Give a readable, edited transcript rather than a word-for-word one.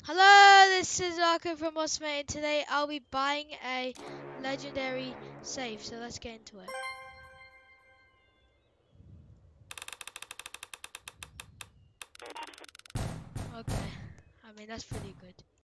Hello, this is Arco from Osmate, and today I'll be buying a legendary safe, so let's get into it. Okay, I mean that's pretty good.